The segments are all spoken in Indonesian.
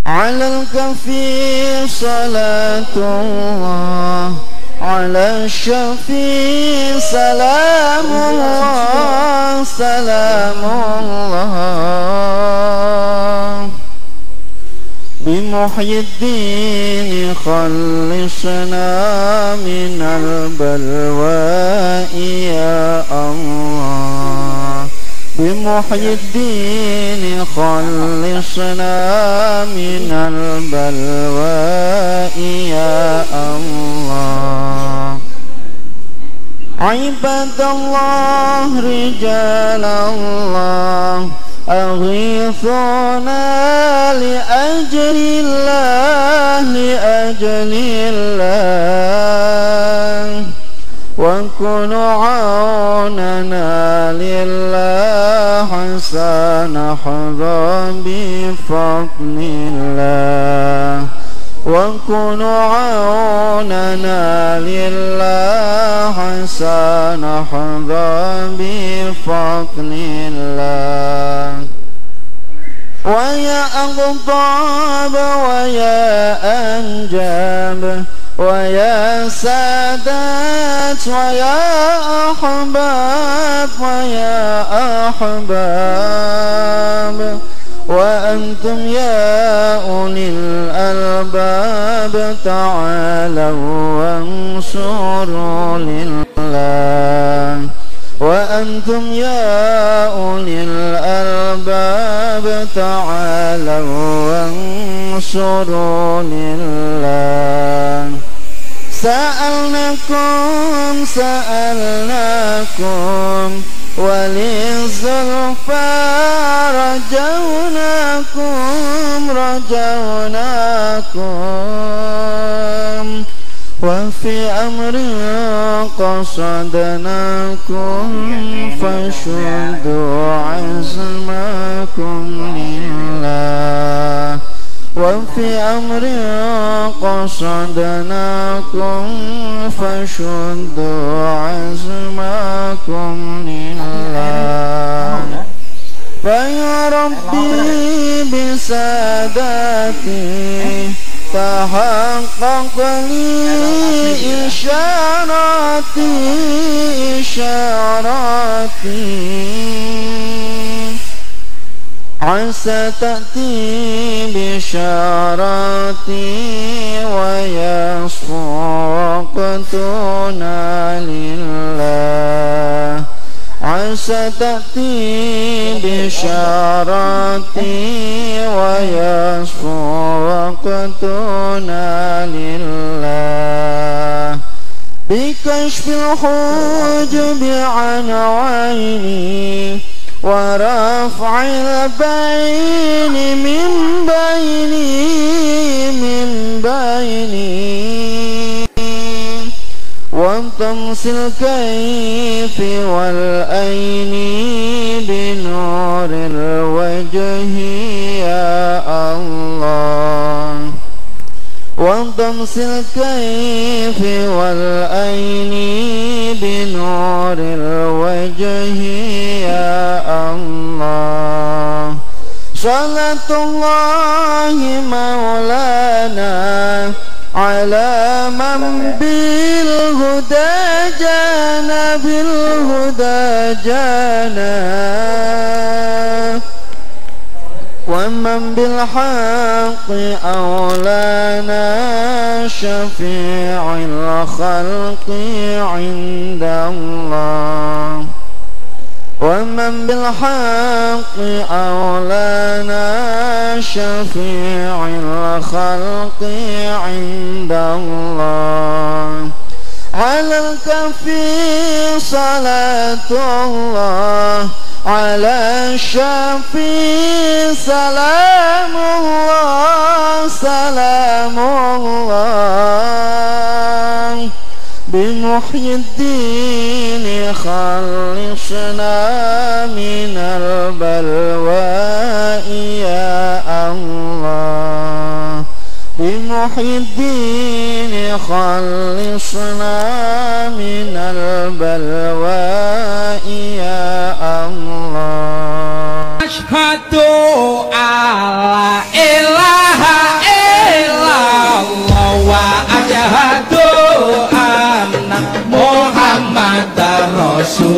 على الكفي صلاة الله على الشفيع سلام الله سلام الله بمحيي الدين خلصنا من البلواء يا الله بمحيي الدين خلصنا من البلواء يا الله عباد الله رجال الله أغيثونا لأجل الله لأجل الله وكونوا عوننا لله حتى نحظى بفضل الله وكونوا عوننا لله حتى نحظى بفضل الله ويا أغضاب ويا أنجاب ويا سادات ويا أحباب ويا أحباب وأنتم يا أولي الألباب تعالوا وانصروا لله وأنتم يا أولي الألباب تعالوا وانصروا لله سألناكم وللزلفى رجوناكم وفي أمر قصدناكم فشدوا عزمكم لله وفي أمر قصدناكم فشدوا عزمكم لله فيا ربي بسادتي تحقق لي إشاراتي عسى تأتي بشاراتي ويصفو وقتنا لله عسى تأتي بشاراتي ويصفو وقتنا لله بكشف الحجب عن عيني ورفع البين من بيني وطمس الكيف والأين بنور الوجه يا الله وطمس الكيف والأين بنور الوجه يا الله صلاة الله مولانا على من بالهدى جانا ومن بالحق أولانا شفيع الخلق عند الله ومن بالحق أولانا شفيع الخلق عند الله على الكفي صلاة الله على الشفيع سلام الله بمحيي الدين خلصنا من البلواء يا الله بمحيي الدين خلصنا من البلواء يا الله أشهد أن لا إله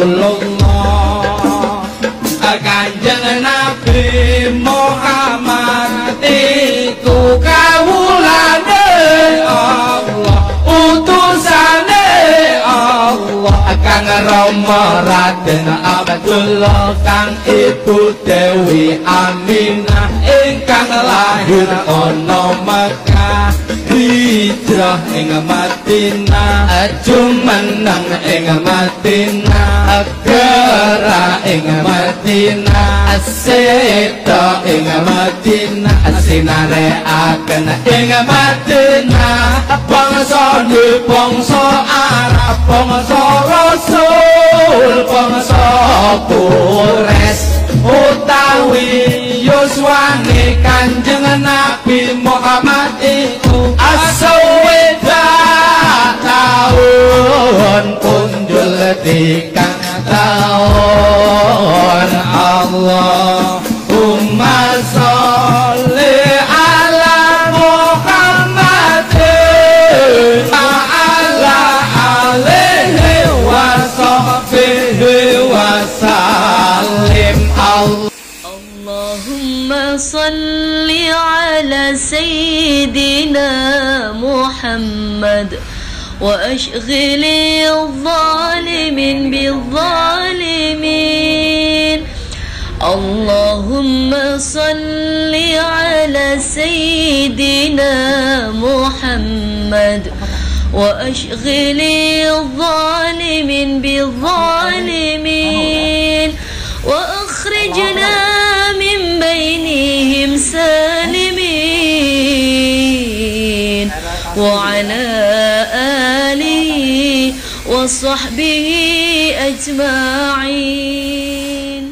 Rasulullah. Kanjeng Nabi Muhammad iku kawulane Allah, utusane Allah. Kang Rama Raden Abdullah, kang Ibu Dewi Aminah, ingkang lahir ana Mekah, hijrah ing Madinah, jumeneng ing Madinah, gerak ing Madinah, seda ing Madinah, sinarekaken ing Madinah. Bangsa ni bangsa Arab, bangsa Rasul, bangsa Quraisy, utawi yuswane Kanjeng Nabi Muhammad iku asaweda tahun punjul tigang tahun. Allahumma sholli ala Muhammadin ala alihi wa sahbihi wa sallim. Allahumma salli ala Sayyidina Muhammad wa ashghili al-zalimin bil-zalimin. Allahumma salli ala Sayyidina Muhammad wa ashghili al-zalimin bil-zalimin. وأخرجنا من بينهم سالمين وعلى آله وصحبه أجمعين.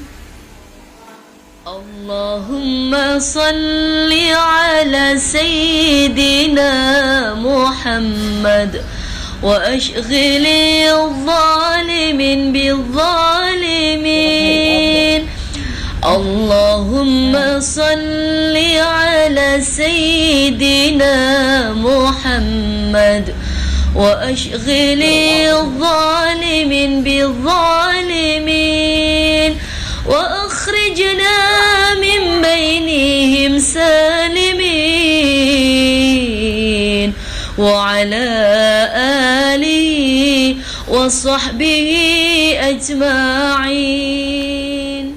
اللهم صل على سيدنا محمد وأشغل الظالمين بالظالمين. اللهم صل على سيدنا محمد وأشغل الظالمين بالظالمين وأخرجنا من بينهم سالمين وعلى آله وصحبه أجمعين.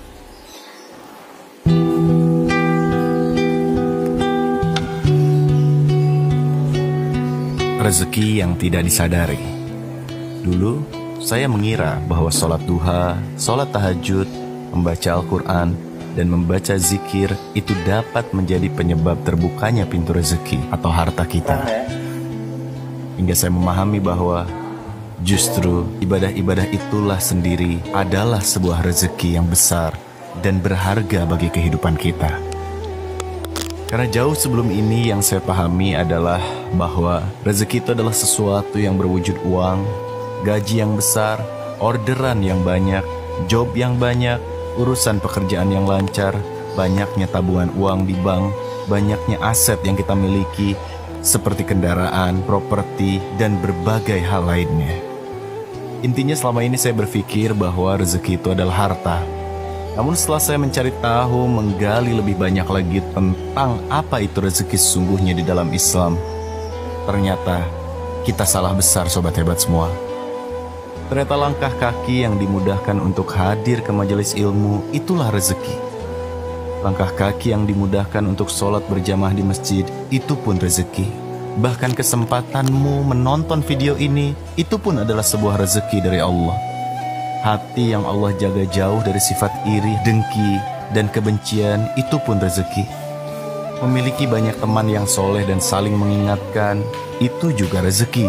Rezeki yang tidak disadari. Dulu saya mengira bahwa sholat duha, sholat tahajud, membaca Al-Quran, dan membaca zikir itu dapat menjadi penyebab terbukanya pintu rezeki atau harta kita. Hingga saya memahami bahwa justru ibadah-ibadah itulah sendiri adalah sebuah rezeki yang besar dan berharga bagi kehidupan kita. Karena jauh sebelum ini yang saya pahami adalah bahwa rezeki itu adalah sesuatu yang berwujud uang, gaji yang besar, orderan yang banyak, job yang banyak, urusan pekerjaan yang lancar, banyaknya tabungan uang di bank, banyaknya aset yang kita miliki, seperti kendaraan, properti, dan berbagai hal lainnya. Intinya selama ini saya berpikir bahwa rezeki itu adalah harta. Namun setelah saya mencari tahu, menggali lebih banyak lagi tentang apa itu rezeki sesungguhnya di dalam Islam, ternyata kita salah besar sobat hebat semua. Ternyata langkah kaki yang dimudahkan untuk hadir ke majelis ilmu itulah rezeki. Langkah kaki yang dimudahkan untuk sholat berjamaah di masjid itu pun rezeki. Bahkan kesempatanmu menonton video ini itu pun adalah sebuah rezeki dari Allah. Hati yang Allah jaga jauh dari sifat iri, dengki, dan kebencian itu pun rezeki. Memiliki banyak teman yang soleh dan saling mengingatkan itu juga rezeki.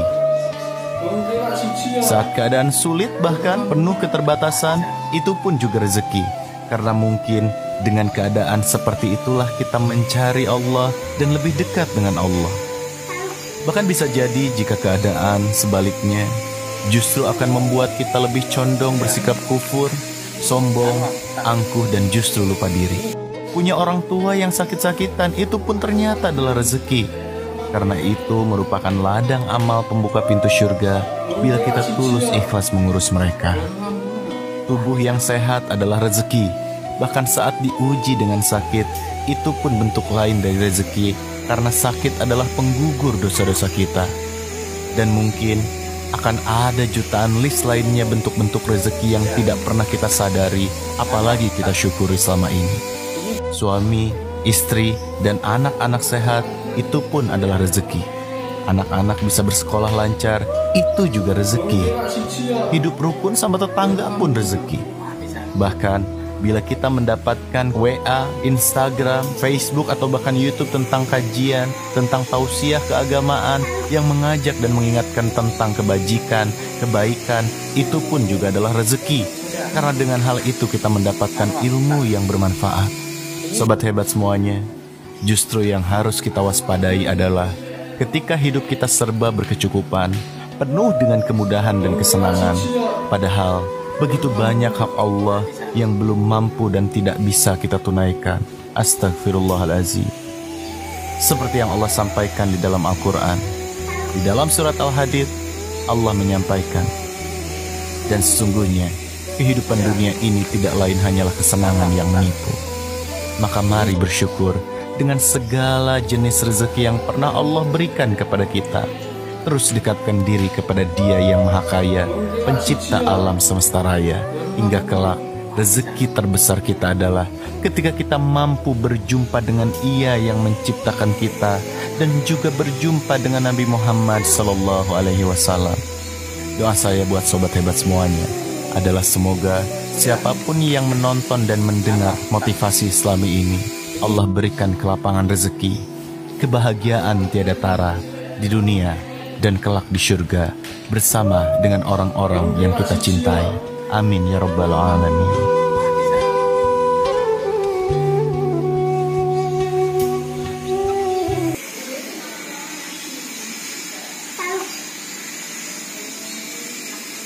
Saat keadaan sulit bahkan penuh keterbatasan itu pun juga rezeki. Karena mungkin dengan keadaan seperti itulah kita mencari Allah dan lebih dekat dengan Allah. Bahkan bisa jadi jika keadaan sebaliknya justru akan membuat kita lebih condong bersikap kufur, sombong, angkuh, dan justru lupa diri. Punya orang tua yang sakit-sakitan itu pun ternyata adalah rezeki. Karena itu merupakan ladang amal pembuka pintu surga bila kita tulus ikhlas mengurus mereka. Tubuh yang sehat adalah rezeki. Bahkan saat diuji dengan sakit, itu pun bentuk lain dari rezeki, karena sakit adalah penggugur dosa-dosa kita. Dan mungkin akan ada jutaan list lainnya bentuk-bentuk rezeki yang tidak pernah kita sadari, apalagi kita syukuri selama ini. Suami, istri, dan anak-anak sehat, itu pun adalah rezeki. Anak-anak bisa bersekolah lancar, itu juga rezeki. Hidup rukun sama tetangga pun rezeki. Bahkan, bila kita mendapatkan WA, Instagram, Facebook, atau bahkan YouTube tentang kajian, tentang tausiah keagamaan yang mengajak dan mengingatkan tentang kebajikan, kebaikan, itu pun juga adalah rezeki. Karena dengan hal itu kita mendapatkan ilmu yang bermanfaat. Sobat hebat semuanya, justru yang harus kita waspadai adalah ketika hidup kita serba berkecukupan, penuh dengan kemudahan dan kesenangan, padahal begitu banyak hak Allah yang belum mampu dan tidak bisa kita tunaikan. Astagfirullahaladzim. Seperti yang Allah sampaikan di dalam Al-Quran, di dalam surat Al-Hadid, Allah menyampaikan, dan sesungguhnya kehidupan dunia ini tidak lain hanyalah kesenangan yang menipu. Maka mari bersyukur dengan segala jenis rezeki yang pernah Allah berikan kepada kita. Terus dekatkan diri kepada Dia yang Maha Kaya, pencipta alam semesta raya. Hingga kelak, rezeki terbesar kita adalah ketika kita mampu berjumpa dengan Ia yang menciptakan kita, dan juga berjumpa dengan Nabi Muhammad SAW. Doa saya buat sobat hebat semuanya adalah semoga siapapun yang menonton dan mendengar motivasi Islami ini, Allah berikan kelapangan rezeki, kebahagiaan tiada tara di dunia dan kelak di surga bersama dengan orang-orang yang kita cintai. Amin ya rabbal alamin.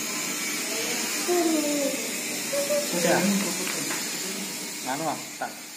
Anu, tak